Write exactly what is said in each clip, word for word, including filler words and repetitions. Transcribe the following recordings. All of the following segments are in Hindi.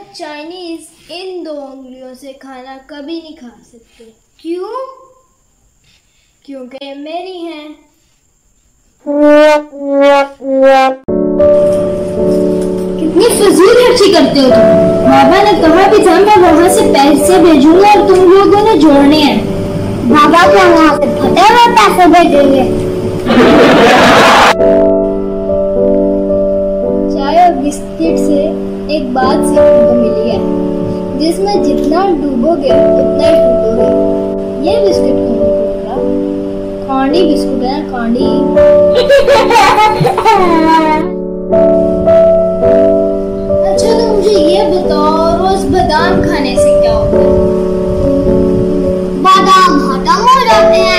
चाइनीज इन दो उंगलियों से खाना कभी नहीं खा सकते। क्यों? क्योंकि ये मेरी हैं। कितनी फजूल खर्ची करते हो तुम। बाबा ने कहा भी था मैं वहाँ से पैसे भेजूंगा और तुम लोगों ने जोड़ने हैं। बाबा को वहाँ से फटे हुए पैसे भेजेंगे। चाय और बिस्किट से एक बात सीखने को मिली है, जिसमें जितना डूबोगे उतना ही टूटोगे। ये बिस्किट कौन टूट रहा? कांडी बिस्कुट है ना, कांडी। अच्छा तो मुझे ये बताओ, रोज बादाम खाने से क्या होता है? बादाम खत्म हो जाते हैं।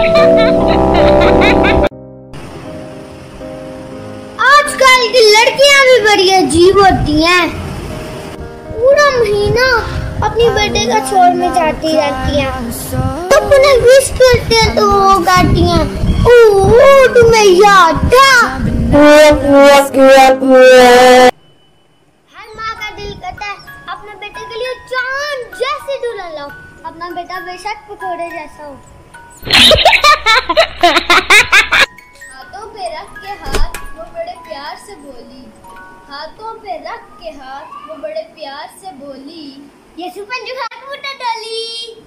आजकल की लड़कियां भी बड़ी अजीब होती हैं। पूरा महीना अपनी बेटे का छोड़ में जाती रहती हैं, तो उन्हें विश करते हैं तो वो गाती हैं, ओह तुम्हें याद था। हर माँ का दिल करता है अपने बेटे के लिए चांद जैसे दुल्हन लाओ, अपना बेटा बेशक पकौड़े जैसा हो। हाथों पे रख के हाथ वो बड़े प्यार से बोली, हाथों पे रख के हाथ वो बड़े प्यार से बोली, ये सुपन जो हाथ मुट्ठा डाली।